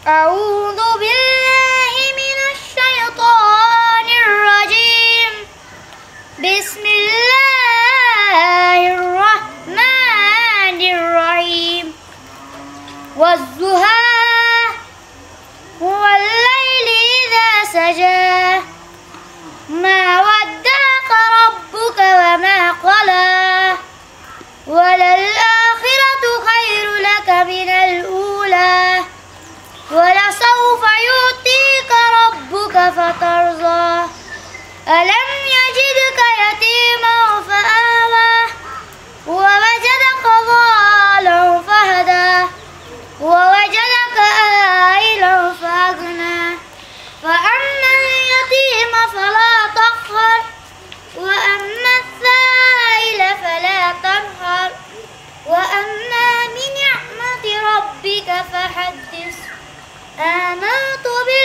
أعوذ بالله من الشيطان الرجيم. بسم الله الرحمن الرحيم. والضحى والليل إذا سجى ما ودعك ربك وما قلى وللآخرة خير لك من الأولى ولسوف يعطيك ربك فترضى ألم يجدك يتيما فآوى ووجدك ضالا فهدى ووجدك عائلا فأغنى فأما اليتيم فلا تقهر وأما السائل فلا تنهر وأما بنعمة ربك فحدث. آمنت